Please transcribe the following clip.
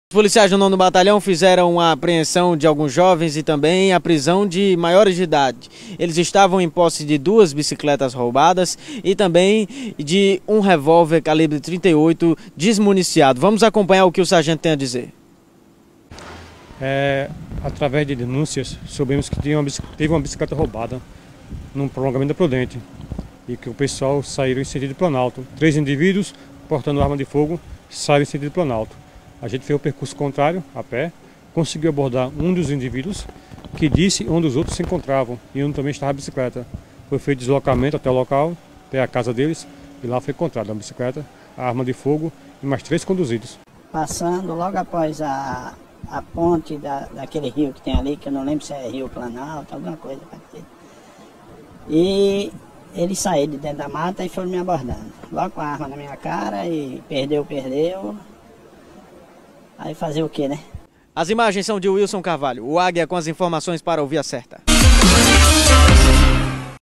Os policiais do 9º Batalhão fizeram a apreensão de alguns jovens e também a prisão de maiores de idade. Eles estavam em posse de 2 bicicletas roubadas e também de um revólver calibre 38 desmuniciado. Vamos acompanhar o que o sargento tem a dizer. Através de denúncias, soubemos que teve uma bicicleta roubada num prolongamento da Prudente e que o pessoal saíram em sentido Planalto. 3 indivíduos portando arma de fogo saíram em sentido Planalto. A gente fez o percurso contrário, a pé, conseguiu abordar um dos indivíduos que disse onde os outros se encontravam e onde também estava a bicicleta. Foi feito deslocamento até o local, até a casa deles, e lá foi encontrada a bicicleta, a arma de fogo e mais 3 conduzidos. Passando logo após a ponte daquele rio que tem ali, que eu não lembro se é Rio Planalto, alguma coisa parecida. E eles saíram de dentro da mata e foram me abordando. Logo com a arma na minha cara e perdeu. Aí fazer o quê, né? As imagens são de Wilson Carvalho, o Águia com as informações para Ouvir a Certa.